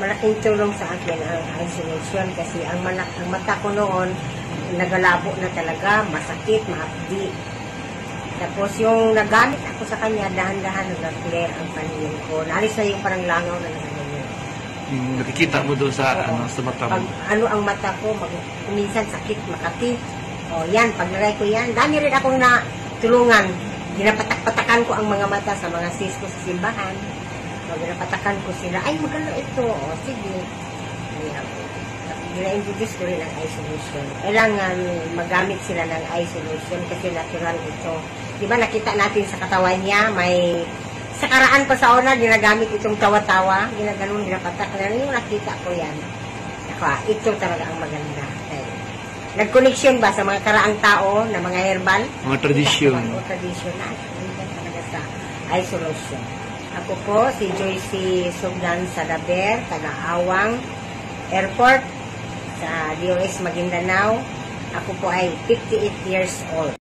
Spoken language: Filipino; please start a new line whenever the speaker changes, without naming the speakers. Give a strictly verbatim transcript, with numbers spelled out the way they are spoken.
malaking tulong sa akin ang eye solution kasi ang, manak, ang mata ko noon, nagalabo na talaga, masakit, mahapdi. Tapos yung nagamit ako sa kanya, dahan-dahan nag-clear ang paningin ko. Naalis na yung parang langaw na nangyayari.
Yung nakikita mo doon sa, ano, sa mata mo?
Pag, ano ang mata ko, mag, minsan sakit, makati. O yan, paglagay ko yan, dami rin akong natulungan. Ginapatak-patakan ko ang mga mata sa mga sis ko sa simbahan. So, ginapatakan ko sila, ay maganda ito, o sige. Gina-introduce ko rin ang eye solution. Kailangan magamit sila ng eye solution kasi natural ito. Di ba nakita natin sa katawan niya, may sa karaan pa sa una, ginagamit itong tawa-tawa, ginaganon, ginapatak na yung nakita ko yan. Saka, ito talaga ang maganda. Okay. Nag-connection ba sa mga karaang tao na mga herbal?
Mga tradisyon.
Mga tradisyonal. Ito talaga sa eye solution. Ako po, si Joyce Sugdan Sadaber, taga-Awang Airport, sa D O S Maguindanao. Ako po ay fifty-eight years old.